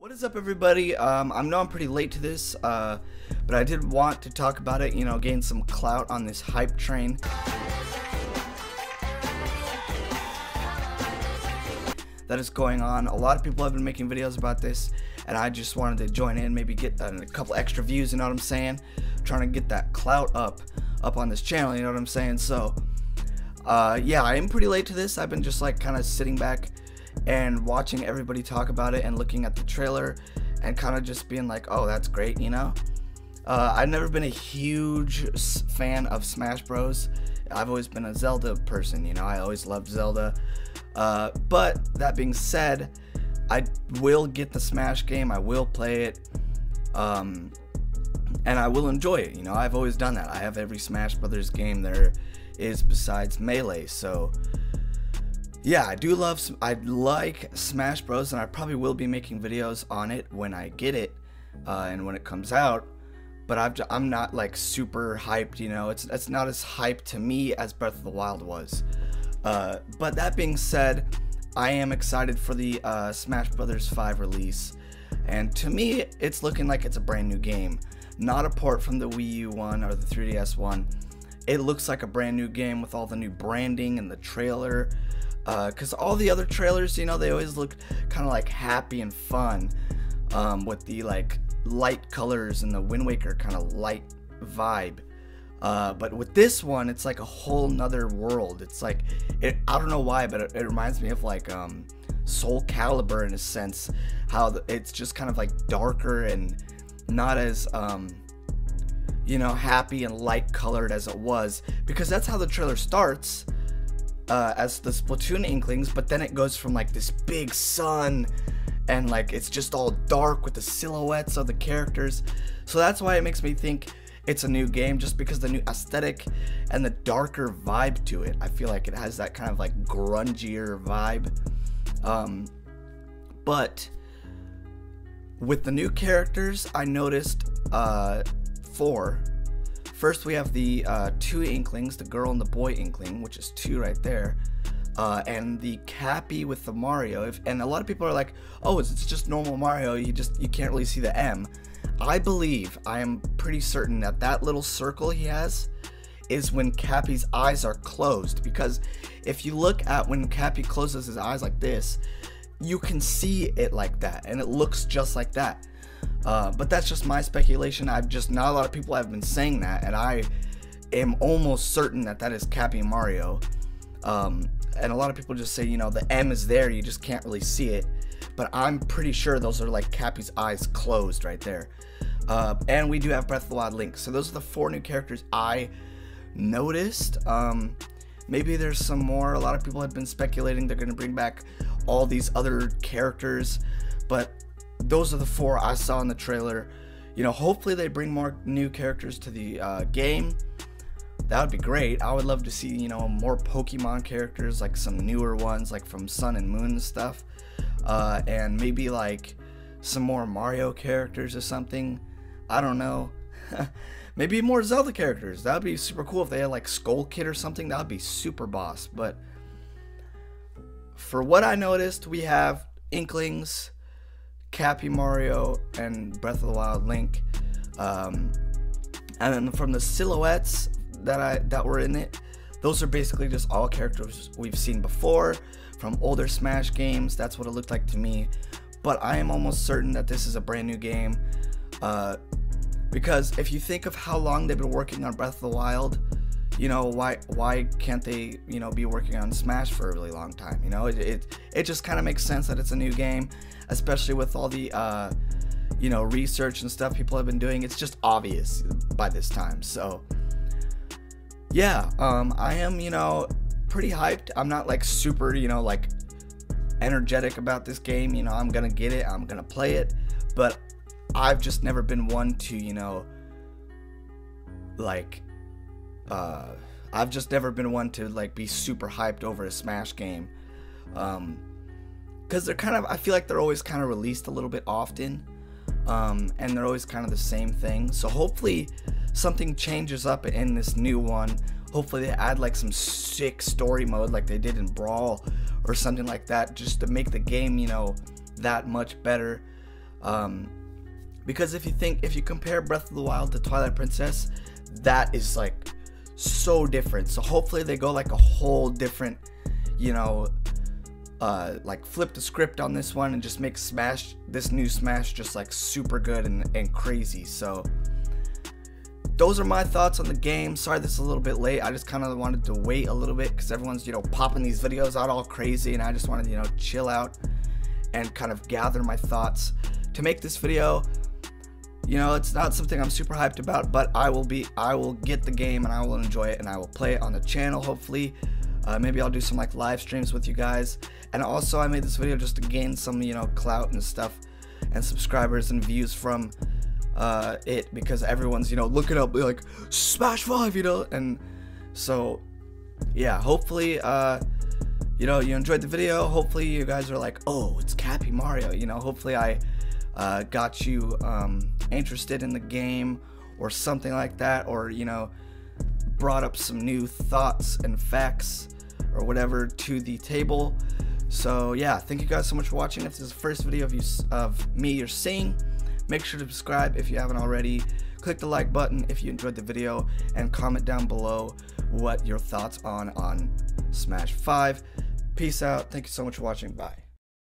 What is up, everybody? I know I'm pretty late to this, but I did want to talk about it, gain some clout on this hype train that is going on. A lot of people have been making videos about this, and I just wanted to join in, maybe get a couple extra views, you know what I'm saying? Trying to get that clout up on this channel, you know what I'm saying? So, yeah, I am pretty late to this. I've been just like kind of sitting back and watching everybody talk about it and looking at the trailer and kind of just being like, oh, that's great, I've never been a huge fan of Smash Bros. I've always been a Zelda person, I always loved Zelda. But that being said, I will get the Smash game, I will play it, and I will enjoy it, I've always done that. I have every Smash Brothers game there is besides Melee, so yeah, I like Smash Bros, and I probably will be making videos on it when I get it, and when it comes out, but I'm not like super hyped, it's not as hyped to me as Breath of the Wild was. But that being said, I am excited for the Smash Bros. 5 release, and to me, it's looking like it's a brand new game, not a port from the Wii U one or the 3DS one. It looks like a brand new game with all the new branding and the trailer, because all the other trailers, they always look kind of like happy and fun, with the like light colors and the Wind Waker kind of light vibe. But with this one, it's like a whole nother world. It's like, I don't know why, but it reminds me of like Soul Calibur in a sense, how it's just kind of like darker and not as happy and light colored as it was, because that's how the trailer starts, as the Splatoon Inklings, but then it goes from like this big sun and like it's just all dark with the silhouettes of the characters. So that's why it makes me think it's a new game, just because the new aesthetic and the darker vibe to it. I feel like it has that kind of like grungier vibe. But with the new characters, I noticed 4. First, we have the 2 Inklings, the girl and the boy Inkling, which is 2 right there, and the Cappy with the Mario. And a lot of people are like, oh, it's just normal Mario, you can't really see the M. I am pretty certain that little circle he has is when Cappy's eyes are closed, because if you look at when Cappy closes his eyes like this, you can see it like that, and it looks just like that. But that's just my speculation. Not a lot of people have been saying that, and I am almost certain that is Cappy and Mario. And a lot of people just say, the M is there, you just can't really see it. But I'm pretty sure those are like Cappy's eyes closed right there. And we do have Breath of the Wild Link. So those are the 4 new characters I noticed. Maybe there's some more. A lot of people have been speculating they're going to bring back all these other characters, but those are the 4 I saw in the trailer. Hopefully they bring more new characters to the game. That would be great. I would love to see, more Pokemon characters, like some newer ones, like from Sun and Moon and stuff. And maybe like some more Mario characters or something. I don't know. Maybe more Zelda characters. That would be super cool if they had like Skull Kid or something. That would be super boss. But for what I noticed, we have Inklings, Cappy, Mario, and Breath of the Wild Link. And then from the silhouettes that were in it, those are basically just all characters we've seen before from older Smash games. That's what it looked like to me. But I am almost certain that this is a brand new game, because if you think of how long they've been working on Breath of the Wild, why can't they be working on Smash for a really long time? It just kind of makes sense that it's a new game, especially with all the research and stuff people have been doing. It's just obvious by this time. So yeah, I am pretty hyped. I'm not like super like energetic about this game. I'm gonna get it, I'm gonna play it, but I've just never been one to I've just never been one to like be super hyped over a Smash game, because they're kind of, I feel like they're always kind of released a little bit often, and they're always kind of the same thing. So hopefully something changes up in this new one. Hopefully they add like some sick story mode like they did in Brawl or something like that, just to make the game that much better. Because if you compare Breath of the Wild to Twilight Princess, that is like so different. So hopefully they go like a whole different, you know, like flip the script on this one and just make Smash, this new Smash, just like super good and crazy. So those are my thoughts on the game. Sorry this is a little bit late. I just kind of wanted to wait a little bit because everyone's, you know, popping these videos out all crazy, and I just wanted to, you know, chill out and kind of gather my thoughts to make this video. You know, it's not something I'm super hyped about, but I will get the game and I will enjoy it, and I will play it on the channel hopefully. Maybe I'll do some like live streams with you guys. And also I made this video just to gain some, you know, clout and stuff and subscribers and views from it, because everyone's, you know, looking up like Smash 5, you know. And so yeah, hopefully you know, you enjoyed the video. Hopefully you guys are like, oh, it's Cappy Mario, you know. Hopefully I got you interested in the game or something like that, or, you know, brought up some new thoughts and facts or whatever to the table. So yeah, thank you guys so much for watching. If this is the first video of me you're seeing, make sure to subscribe if you haven't already. Click the like button if you enjoyed the video, and comment down below what your thoughts on Smash 5. Peace out. Thank you so much for watching. Bye.